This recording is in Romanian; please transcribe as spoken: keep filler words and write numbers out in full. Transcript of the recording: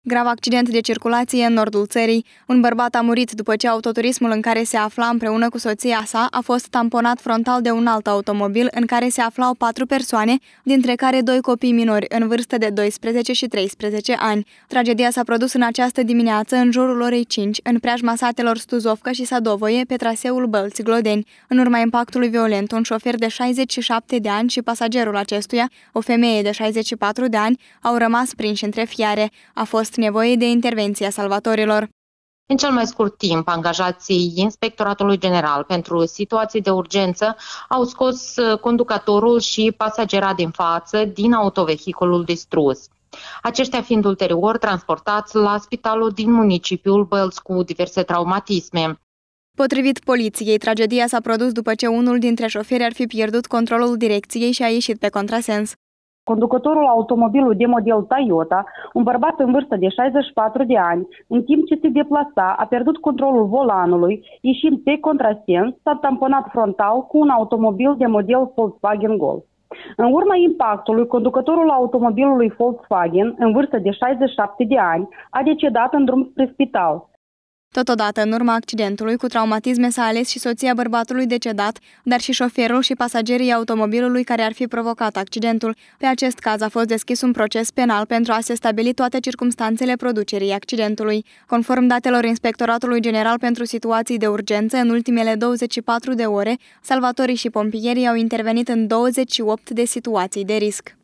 Grav accident de circulație în nordul țării. Un bărbat a murit după ce autoturismul în care se afla împreună cu soția sa a fost tamponat frontal de un alt automobil în care se aflau patru persoane, dintre care doi copii minori în vârstă de doisprezece și treisprezece ani. Tragedia s-a produs în această dimineață, în jurul orei cinci, în preajma satelor Stuzovca și Sadovoie, pe traseul Bălți-Glodeni. În urma impactului violent, un șofer de șaizeci și șapte de ani și pasagerul acestuia, o femeie de șaizeci și patru de ani, au rămas prinși între fiare. A fost nevoie de intervenția salvatorilor. În cel mai scurt timp, angajații Inspectoratului General pentru Situații de Urgență au scos conducătorul și pasagera din față din autovehiculul distrus. Aceștia fiind ulterior transportați la spitalul din municipiul Bălți cu diverse traumatisme. Potrivit poliției, tragedia s-a produs după ce unul dintre șoferi ar fi pierdut controlul direcției și a ieșit pe contrasens. Conducătorul automobilului de model Toyota, un bărbat în vârstă de șaizeci și patru de ani, în timp ce se deplasa, a pierdut controlul volanului, ieșind pe contrasens, s-a tamponat frontal cu un automobil de model Volkswagen Golf. În urma impactului, conducătorul automobilului Volkswagen, în vârstă de șaizeci și șapte de ani, a decedat în drum spre spital. Totodată, în urma accidentului, cu traumatisme s-a ales și soția bărbatului decedat, dar și șoferul și pasagerii automobilului care ar fi provocat accidentul. Pe acest caz a fost deschis un proces penal pentru a se stabili toate circumstanțele producerii accidentului. Conform datelor Inspectoratului General pentru Situații de Urgență, în ultimele douăzeci și patru de ore, salvatorii și pompierii au intervenit în douăzeci și opt de situații de risc.